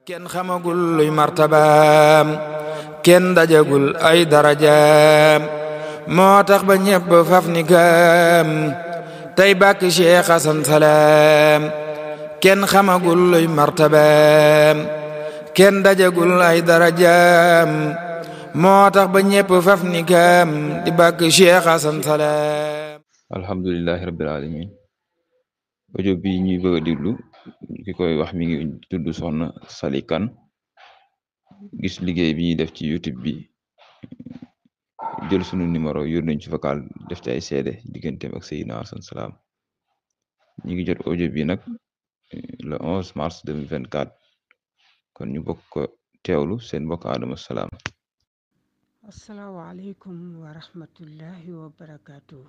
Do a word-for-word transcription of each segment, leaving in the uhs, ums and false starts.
kenn xamagul luy martabaam kenn dajagul ay darajaam moo tax ba ñépp faf ni gaam tey bàkk Cheikh Hassane Salam kenn xamagul luy martabaam kenn dajagul ay darajaam moo tax ba ñépp faf ni gaam di bàkk Cheikh Hassane Salam. alhamdulillahi rabbil alamin audio bi ñuy bëgg a diglu ki koy wax mi ngi tudd soxna Sali Kane gis liggéey bi ñuy def ci YouTube bi jël sunu numéro yor nañ ci vocal def ci ay seede digganteem ak Seydina Hassane Salam ñi ngi jot audio bi nag le onze mars deux mille vingt-quatre kon ñu bokk ko teewlu seen mbokk Adama Salam. asalaamaaleykum wa rahmatullahi wa barakaatu.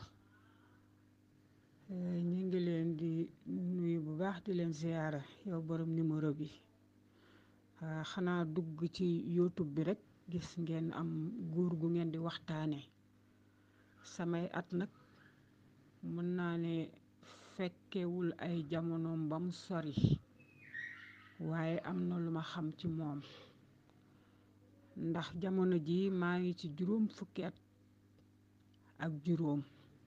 ñu ngi leen di nuyu bu baax di leen ziyaara yow borom numéro bi xanaa dugg ci YouTube bi rek gis ngeen am góor gu ngeen di waxtaane samay at nag mën naa ne fekkewul ay jamonoom ba mu sori waaye am na lu ma xam ci moom ndax jamono ji maa ngi ci juróom fukki at ak juróom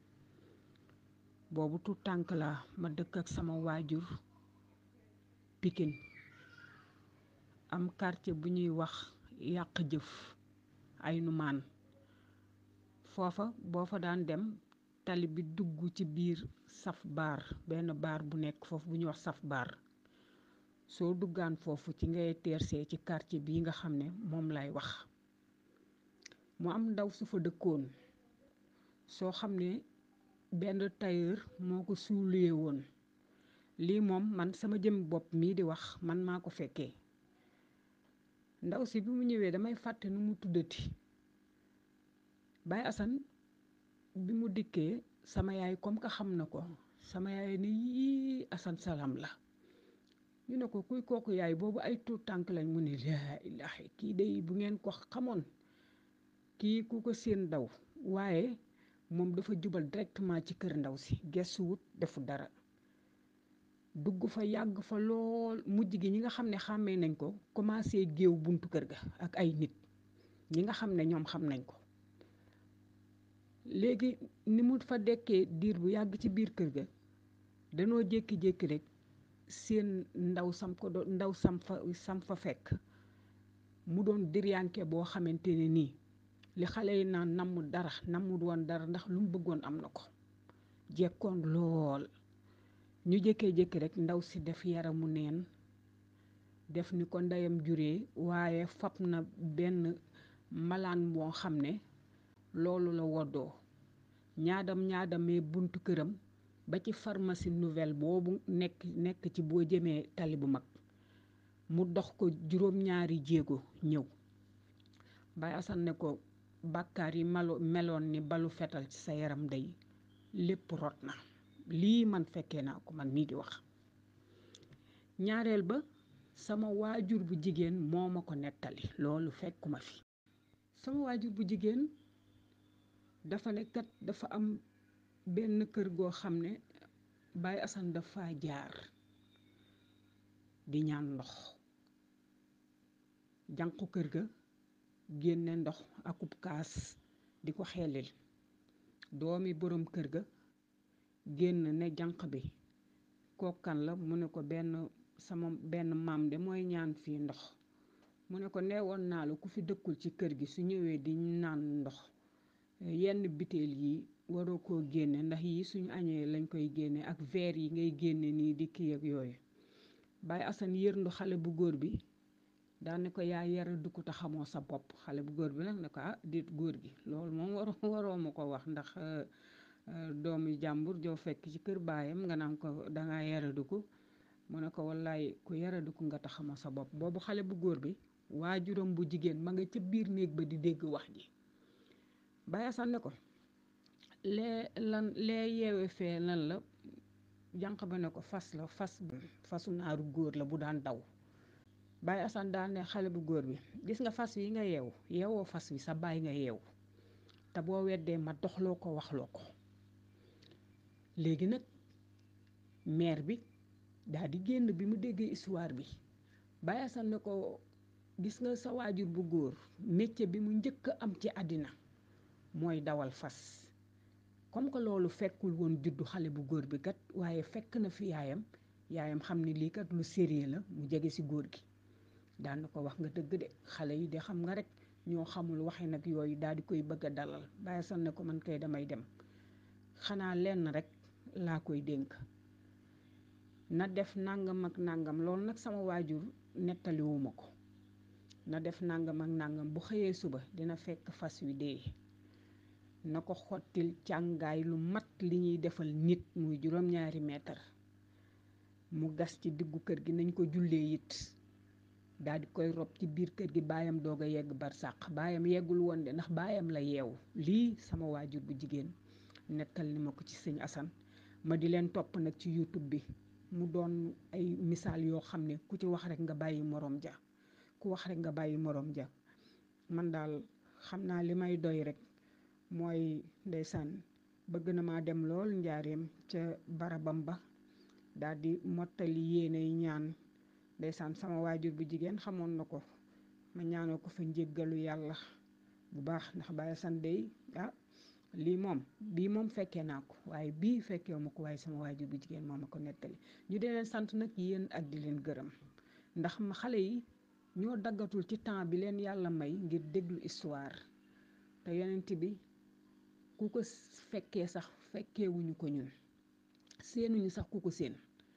boobu tu tànk la ma dëkk ak sama waajur Pikine am quartier bu ñuy wax yàq jëf ay numaan foofa boo fa daan dem tali bi dugg ci biir saf baar benn baar bu nekk foofu bu ñuy wax saf baar soo duggaan foofu ci ngay teersee ci quartier bii nga xam ne moom lay wax mu am ndaw su fa dëkkoon soo xam ne benn tailleur moo ko suulee woon lii moom man sama jëm bopp mii di wax man maa ko fekkee ndaw si bi mu ñëwee damay fàtte nu mu tuddati Baye Assane bi mu dikkee sama yaay comme que xam na ko sama yaay ne yii Hassane Salam la ñu ne ko kuy kooku yaay boobu ay tuut tànk lañ mu ne laa ilaaha kii day bu ngeen ko xamoon kii ku ko seen daw waaye moom dafa jubal directement ci kër ndaw si gestuwut defu dara dugg fa yàgg fa lool mujj gi ñi nga xam ne xàmmee nañ ko commencé géew buntu kër ga ak ay nit ñi nga xam ne ñoom xam nañ ko léegi ni mu fa dekkee diir bu yàgg ci biir kër ga danoo jékki-jékki rek seen ndaw sam ko doon ndaw sam fa sam fa fekk mu doon diryanke boo xamante ne nii li xale yi naan namm dara nammut woon dara ndax lu mu bëggoon am na ko jekkoon lool ñu jékkee-jékki rek ndaw si def yaramu neen def ni ko ndeyam juree waaye fab na benn malaan boo xam ne loolu la woddoo ñaadam ñaadamee buntu këram ba ci pharmacie nouvelle boobu nekk nekk ci boo jëmee tali bu mag mu dox ko juróom-ñaari jéego ñëw Baye Assane ne ko bàkkaar yi malo meloon ni balu fetal ci sa yaram day lépp rot na lii man fekkee naa ko man mii di wax ñaareel ba sama waajur bu jigéen moo ma ko nettali loolu fekkuma fi sama waajur bu jigéen dafa ne kat dafa am benn kër goo xam ne Baye Assane dafa jaar di ñaan ndox jànqu kër ga génne ndox akub kaas di ko xelil doomi boroom kër ga génn ne jànq bi kookan la mu ne ko benn sama benn maam de mooy ñaan fii ndox mu ne ko neewoon naa la ku fi dëkkul ci kër gi su ñëwee di naan ndox yenn biteel yi waroo koo génne ndax yi suñu añee lañ koy génne ak verre yi ngay génne nii di kii ak yooyu Baye Assane yërndu xale bu góor bi daan ne ko yaa yara du ko te xamoo sa bopp xale bu góor bi nag ne ko ah déet góor gi loolu moom waroo waroo ma ko wax ndax doomi jàmbur joo fekk ci kër baayam nga naan ko dangaa yaradu ko mu ne ko wallaay ku yaradu ko nga te xamoo sa bopp boobu xale bu góor bi waajuram bu jigéen ma nga ca biir néeg ba di dégg wax ji Baye Assane ne ko lee lan lee yeewe fee lan la jànq ba ne ko fas la fas fasu naaru góor la bu daan daw Baye Assane daan ne xale bu góor bi gis nga fas yi nga yeew yeewoo fas wi sa baay nga yeew te boo weddee ma doxloo ko waxloo ko léegi nag maire bi daal di génn bi mu déggee histoire bi Baye Assane ne ko gis nga sa waajur bu góor métier bi mu njëkk a am ci àddina mooy dawal fas. Comme que loolu fekkul woon juddu xale bu góor bi kat waaye fekk na fi yaayam yaayam xam ni lii kat lu sérieux la mu jege si góor gi daan na ko wax nga dëgg de xale yi de xam nga rek ñoo xamul waxe nag yooyu daal di koy bëgg a dalal. Baye Assane ne ko man kay damay dem xanaa lenn rek laa koy dénk na def nangam ak nangam loolu nag sama waajur nettaliwuma ko na def nangam ak nangam bu xëyee suba dina fekk fas wi dee na ko xottil càngaay lu mat li ñuy defal nit muy juróom-ñaari meetar mu gas ci diggu kër gi nañ ko jullee it daal di koy rob ci biir kër gi baayam doog a yegg barsàq baayam yeggul woon de ndax baayam la yeewu. Lii sama waajur bu jigéen nettal ni ma ko ci sëñ Assane ma di leen topp nag ci YouTube bi mu doon ay misaal yoo xam ne ku ci wax rek nga bàyyi morom ja ku wax rek nga bàyyi morom ja man daal xam naa li may doy rek mooy ndeysaan bëgg na maa dem lool njaareem ca barabam ba daal di mottali yéenay ñaan ndeysaan sama waajur bu jigéen xamoon na ko ma ñaanoo ko fa njéggalu yàlla bu baax ndax Baye Assane dey ah lii moom bii moom fekkee naa ko waaye bii fekkee ma ko waaye sama waajur bu jigéen moo ma ko nettali. ñu di leen sant nag yéen ak di leen gërëm ndax ma xale yi ñoo daggatul ci temps bi leen yàlla may ngir déglu histoire te yonent bi ku ko fekkee sax fekkeewuñu ko ñun seenuñu sax ku ko seen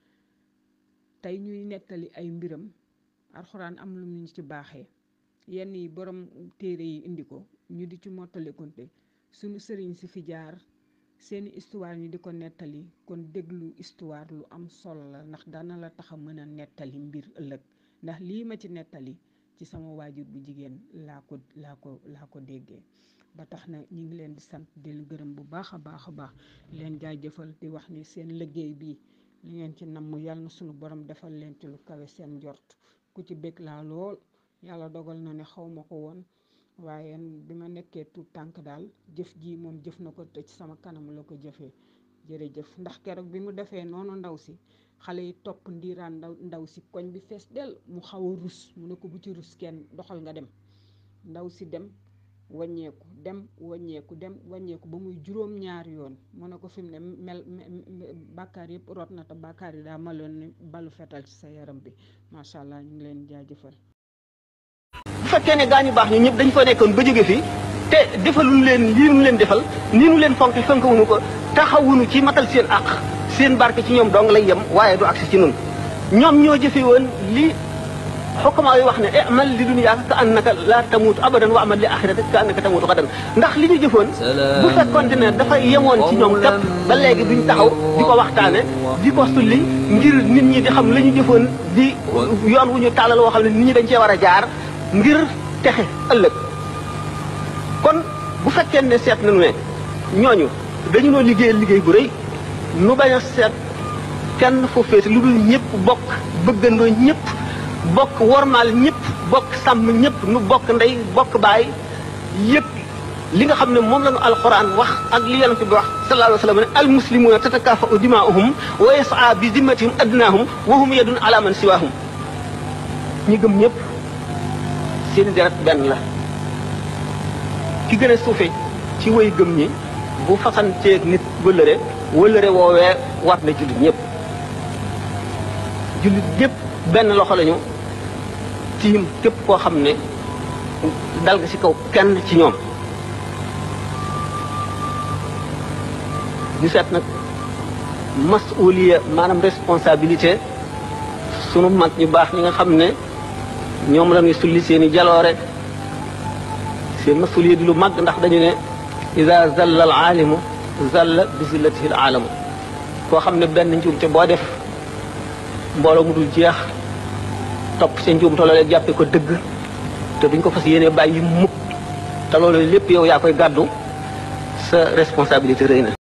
tey ñuy nettali ay mbiram alxuraan am lu ñu ci baaxee yenn yi borom téere yi indi ko ñu di ci mottali konte suñu sëriñ si fi jaar seeni histoire ñu di ko nettali kon déglu histoire lu am solo la ndax dana la tax a mën a nettali mbir ëllëg ndax lii ma ci nettali ci sama waajur bu jigéen laa ko laa ko laa ko déggee ba tax na ñu ngi leen di sant di leen gërëm bu baax a baax a baax leen jaajëfal di wax ni seen liggéey bi li ngeen ci namm yàlla na suñu borom defal leen ci lu kawe seen njort ku ci bég laa lool yàlla dogal na ne xaw ma ko woon waaye bi ma nekkee tuut tànk daal jëf ji moom jëf na ko te ci sama kanam la ko jëfee jërëjëf ndax keroog bi mu defee noonu ndaw si xale yi topp ndiiraan ndaw ndaw si koñ bi fees del mu xaw a rus mu ne ko bu ci rus kenn doxal nga dem ndaw si dem wàññeeku dem wàññeeku dem wàññeeku ba muy juróom ñaari yoon mu ne ko fi mu ne mel bàkkaar yëpp rot na te bàkkaar yi daa maloon ni balu fetal ci sa yaram bi macha allah ñu ngi leen jaajëfal. bu fekkee ne gaañu baax ñu ñëpp dañ fa nekkoon ba jóge fi te defalul leen lii nu leen defal nii nu leen fonk fonkawuñu ko taxawuñu ci matal seen àq seen barke ci ñoom dong lay yem waaye du agsi ci nun ñoom ñoo jëfe woon li xukkamaa yi wax ne amal li dunyaa ka annaka laa tamuutu abadan wa amal li axiratika ka annaka tamuutu xadan ndax li ñu jëfoon bu fekkoon ne dafay yemoon ci ñoom képp ba léegi duñ taxaw di ko waxtaane di ko sulli ngir nit ñi di xam la ñu jëfoon di yoon wu ñu tàllal woo xam ne nit ñi dañ cee war a jaar ngir texe ëllëg kon bu fekkee ne seet nañu ne ñooñu dañu noo liggéeyal liggéey bu rëy nu bañ a seet kenn foo féete lu dul ñëpp bokk bëggandoo ñëpp bokk wormaal ñëpp bokk sàmm ñëpp nu bokk ndey bokk baay yëpp li nga xam ne moom la ñu alxuraan wax ak li yonent bi wax sallallahu alayhi wa sallam ne almuslimuuna tatakaafa'u dimaa'uhum wa yas'a bi zimmatihim adnaahum wa hum yadun ala man siwaahum ñi gëm ñëpp seen deret benn la ki gën a suufe ci way gëm ñi bu fasanteeg nit wëllëre wëllëre woowee war na jullit ñëpp jullit ñëpp benn loxo lañu tiim képp koo xam ne dal nga ci kaw kenn ci ñoom ñu seet nag masuliya maanaam responsabilité sunu mag ñu baax ñi nga xam ne ñoom la ñuy sulli seen i jaloore seen masuliya di lu mag ndax dañu ne ida zalla al aalimu zalla bi zillatihi al aalamu koo xam ne benn njuumte boo def mbooloo mu dul jeex topp seen njuumte loolee jàppe ko dëgg te duñ ko fas yéene bàyyi mukk te loolu lépp yow yaa koy gàddu sa responsabilité rëy na